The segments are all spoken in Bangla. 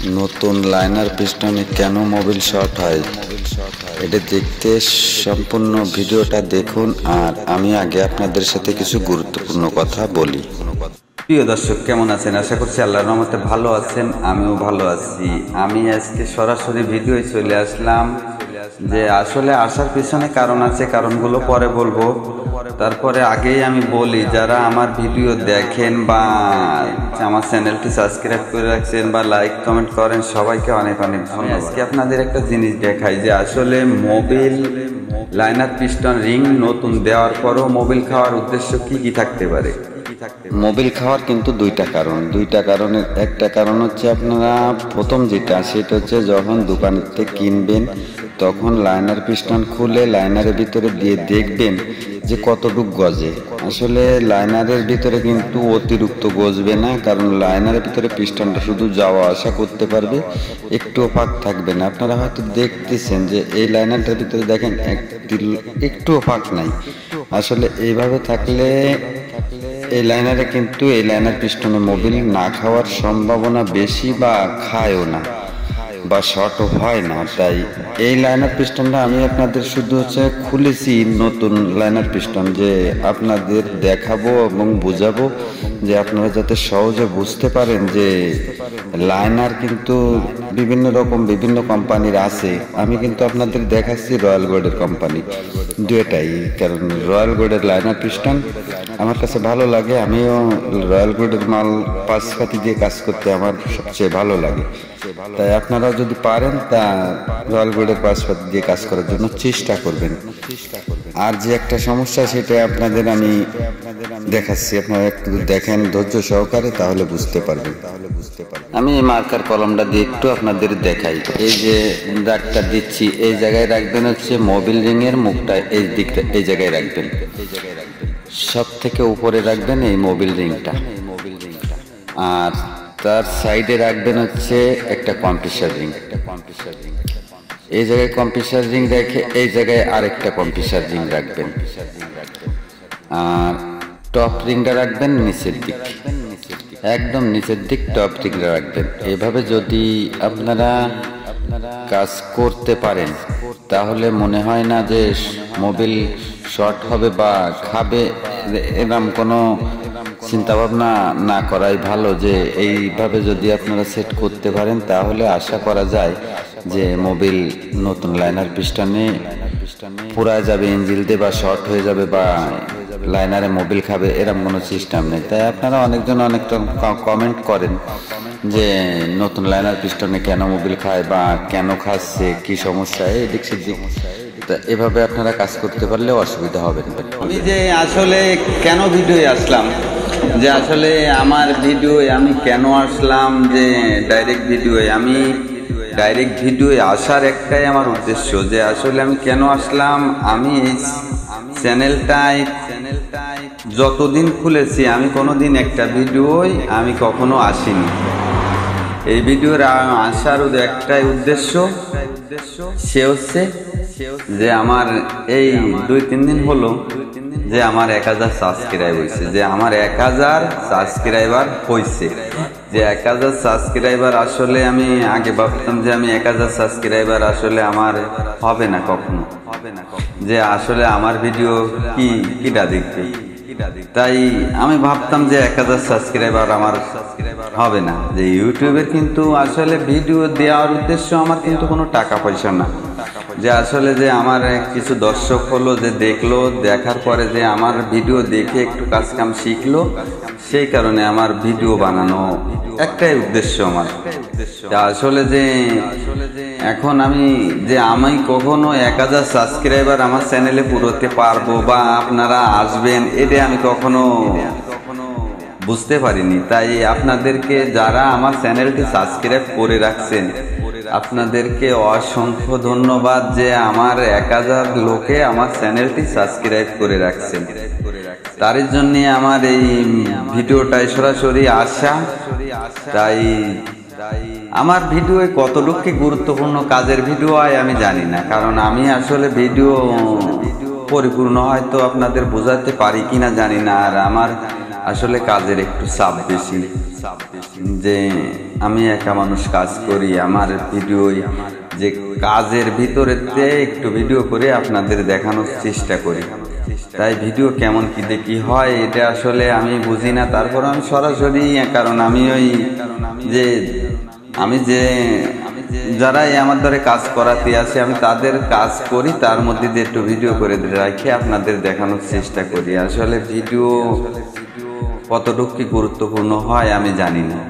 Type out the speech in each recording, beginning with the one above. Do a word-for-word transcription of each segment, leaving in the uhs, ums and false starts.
নতুন লাইনার পিস্টনে কেন মোবিল শর্ট হয় এটা দেখতে সম্পূর্ণ ভিডিওটা দেখুন। আর আমি আগে আপনাদের সাথে কিছু গুরুত্বপূর্ণ কথা বলি। প্রিয় দর্শক, কেমন আছেন? আশা করছি আল্লাহর রহমতে ভালো আছেন, আমিও ভালো আছি। আমি আজকে সরাসরি ভিডিও চলে আসলাম যে আসলে আসার পিছনে কারণ আছে, কারণগুলো পরে বলবো। তারপরে আগেই আমি বলি, যারা আমার ভিডিও দেখেন বা আমার চ্যানেলটি সাবস্ক্রাইব করে রাখছেন বা লাইক কমেন্ট করেন, সবাইকে অনেক অনেক ধন্যবাদ। আজকে আপনাদের একটা জিনিস দেখাই যে আসলে মোবিল লাইনার পিস্টন রিং নতুন দেওয়ার পরও মোবিল খাওয়ার উদ্দেশ্য কি কি থাকতে পারে। মোবিল খাওয়ার কিন্তু দুইটা কারণ দুইটা কারণের একটা কারণ হচ্ছে, আপনারা প্রথম যেটা সেটা হচ্ছে যখন দোকান থেকে কিনবেন তখন লাইনার পিস্টন খুলে লাইনারের ভিতরে দিয়ে দেখবেন যে কতটুক গজে। আসলে লাইনারের ভিতরে কিন্তু অতিরিক্ত গজবে না, কারণ লাইনারের ভিতরে পিস্টনটা শুধু যাওয়া আসা করতে পারবে, একটুও ফাঁক থাকবে না। আপনারা হয়তো দেখতেছেন যে এই লাইনারটার ভিতরে দেখেন একটুও ফাঁক নাই। আসলে এইভাবে থাকলে এই লাইনারে কিন্তু এই লাইনার পিস্টনে মোবিল না খাওয়ার সম্ভাবনা বেশি, বা খায়ও না বা শর্টও হয় না। তাই এই লাইনার পিস্টনটা আমি আপনাদের শুধু হচ্ছে খুলেছি, নতুন লাইনার পিস্টন, যে আপনাদের দেখাবো এবং বোঝাবো যে আপনারা যাতে সহজে বুঝতে পারেন যে লাইনার কিন্তু বিভিন্ন রকম বিভিন্ন কোম্পানির আছে। আমি কিন্তু আপনাদের দেখাচ্ছি রয়্যাল গোল্ডের কোম্পানি দুটাই, কারণ রয়্যাল গোল্ডের লাইনার পিস্টন আমার কাছে ভালো লাগে। আমিও রয়্যাল গোল্ডের মাল পাঁচপাতি দিয়ে কাজ করতে আমার সবচেয়ে ভালো লাগে। তাই আপনারা যদি পারেন তা রয়্যাল গোল্ডের পাঁচপাতি দিয়ে কাজ করার জন্য চেষ্টা করবেন। আর যে একটা সমস্যা সেটা আপনাদের আমি দেখাচ্ছি, আপনারা একটু দেখেন ধৈর্য সহকারে, তাহলে বুঝতে পারবেন। আমি এই মার্কার কলমটা দিয়ে একটু আপনাদের দেখাই। এই যে দাগটা দিচ্ছি এই জায়গায় রাখবেন হচ্ছে মোবিল রিং এর মুখটা, এই দিকটা এই জায়গায় রাখবেন, সব থেকে উপরে রাখবেন এই মোবিল রিংটা। আর তার সাইডে রাখবেন হচ্ছে একটা কম্প্রেসার রিং। এই জায়গায় কম্প্রেসার রিং রেখে এই জায়গায় আরেকটা কম্প্রেসার রিং রাখবেন। আর টপ রিংটা রাখবেন নিচের দিক, একদম নিচের দিক টপ রিংটা রাখবেন। এভাবে যদি আপনারা কাজ করতে পারেন তাহলে মনে হয় না যে মোবিল শর্ট হবে বা খাবে, এরকম কোনো চিন্তা ভাবনা না করাই ভালো। যে এইভাবে যদি আপনারা সেট করতে পারেন তাহলে আশা করা যায় যে মোবিল নতুন লাইনার পিস্টনে পুরায় যাবে, ইঞ্জিল দিয়ে বা শর্ট হয়ে যাবে বা লাইনারে মোবিল খাবে, এরকম কোনো সিস্টেম নেই। তাই আপনারা অনেকজন অনেকটা কমেন্ট করেন যে নতুন লাইনার পিস্টনে কেন মোবিল খায় বা কেন খাচ্ছে, কি সমস্যা, এদিক সেদিক। তা এভাবে আপনারা কাজ করতে পারলে অসুবিধা হবে না। আমি যে আসলে কেন ভিডিওয়ে আসলাম, যে আসলে আমার ভিডিওয়ে আমি কেন আসলাম, যে ডাইরেক্ট ভিডিওয়ে আমি ডাইরেক্ট ভিডিওয়ে আসার একটাই আমার উদ্দেশ্য, যে আসলে আমি কেন আসলাম। আমি এই চ্যানেলটাই যতদিন খুলেছি আমি কোনোদিন একটা ভিডিওই আমি কখনো আসিনি। এই ভিডিওর আসার একটাই উদ্দেশ্য, সে হচ্ছে যে আমার এই দুই তিন দিন হলো যে আমার এক হাজার সাবস্ক্রাইব হয়েছে, যে আমার এক হাজার সাবস্ক্রাইবার হয়েছে। যে এক হাজার সাবস্ক্রাইবার আসলে আমি আগে ভাবতাম যে আমি এক হাজার সাবস্ক্রাইবার আসলে আমার হবে না কখনো, যে আসলে আমার ভিডিও কি কিটা দেখবে। তাই আমি ভাবতাম যে এক হাজার সাবস্ক্রাইবার আমার হবে না। যে ইউটিউবের কিন্তু আসলে ভিডিও দেওয়ার উদ্দেশ্য আমার কিন্তু কোনো টাকা পয়সা না, যে আসলে যে আমার কিছু দর্শক হলো, যে দেখলো, দেখার পরে যে আমার ভিডিও দেখে একটু কাজ কাম শিখলো, সেই কারণে আমার ভিডিও বানানো একটাই উদ্দেশ্য আমার। আসলে যে এখন আমি যে আমি কখনো এক হাজার সাবস্ক্রাইবার আমার চ্যানেলে পুরোতে পারবো বা আপনারা আসবেন, এটা আমি কখনো বুঝতে পারিনি। তাই আপনাদেরকে যারা আমার চ্যানেলটি সাবস্ক্রাইব করে রাখছেন, আপনাদেরকে অসংখ্য ধন্যবাদ যে আমার এক হাজার লোকে আমার চ্যানেলটি সাবস্ক্রাইব করে রাখছেন। তার জন্য আমার এই ভিডিওটাই সরাসরি আসা। তাই আমার ভিডিও কতটুকু কি গুরুত্বপূর্ণ কাজের ভিডিও হয় আমি জানি না, কারণ আমি আসলে ভিডিও পরিপূর্ণ হয়তো আপনাদের বোঝাতে পারি কিনা জানি না। আর আমার আসলে কাজের একটু চাপ বেশি, যে আমি একা মানুষ কাজ করি, আমার ভিডিও যে কাজের ভিতরেতে একটু ভিডিও করে আপনাদের দেখানোর চেষ্টা করি। তাই ভিডিও কেমন কি দেখি হয় এটা আসলে আমি বুঝি না, তারপর আমি সরাসরি, কারণ আমি ওই যে আমি যে যারাই আমার দ্বারা কাজ করাতে আসে আমি তাদের কাজ করি, তার মধ্যে দিয়ে একটু ভিডিও করে রাখি আপনাদের দেখানোর চেষ্টা করি। আসলে ভিডিও কতটুকু কি গুরুত্বপূর্ণ হয় আমি জানি না,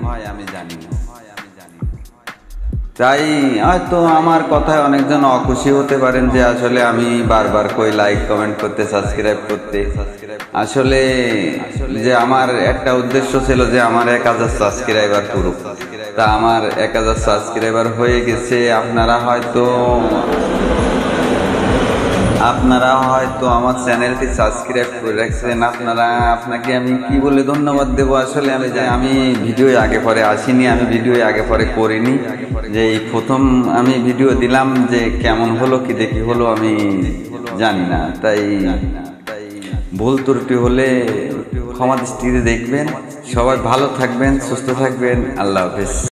তাই হয়তো আমার কথায় অনেকজন অখুশি হতে পারেন যে আসলে আমি বারবার কই লাইক কমেন্ট করতে, সাবস্ক্রাইব করতে। আসলে যে আমার একটা উদ্দেশ্য ছিল যে আমার এক হাজার সাবস্ক্রাইবার পুরো, তা আমার এক হাজার সাবস্ক্রাইবার হয়ে গেছে। আপনারা হয়তো আপনারা হয়তো আমার চ্যানেলটি সাবস্ক্রাইব করে রাখছেন। আপনারা আপনাকে আমি কি বলে ধন্যবাদ দেব। আসলে আমি আমি ভিডিও আগে পরে আসিনি, আমি ভিডিও আগে পরে করিনি, যে এই প্রথম আমি ভিডিও দিলাম, যে কেমন হলো কি দেখি হলো আমি জানি না। তাই ভুল ত্রুটি হলে ক্ষমা দৃষ্টিতে দেখবেন। সবাই ভালো থাকবেন, সুস্থ থাকবেন। আল্লাহ হাফেজ।